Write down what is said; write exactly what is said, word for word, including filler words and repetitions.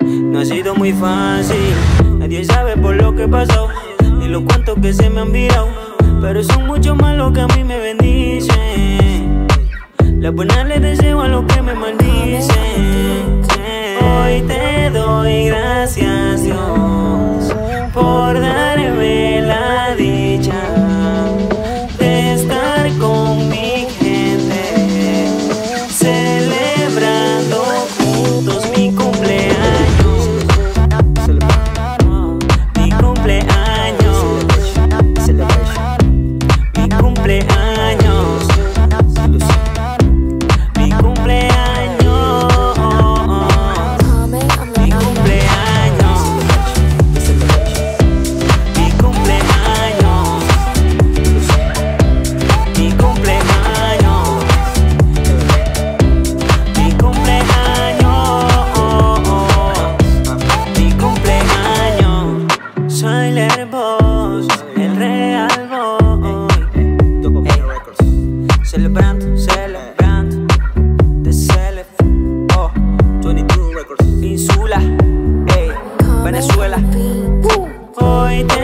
no ha sido muy fácil. Nadie sabe por lo que pasó, ni los cuantos que se me han virado, pero son muchos más los que a mí me bendicen. La buena le deseo a los que me maldicen. Hoy te doy gracias, Dios, por darme la dicha de estar con mi gente, celebrando juntos mi cumpleaños. Mi cumpleaños. Mi cumpleaños. Mi cumpleaños. Mi cumpleaños. Mi cumpleaños. Mi cumpleaños. Mi cumpleaños. Mi cumpleaños. Soy el Boss, el real boy. Celebrando, celebrando. The Celeb, oh, veintidós Records. Insula, ey, Venezuela. Hoy te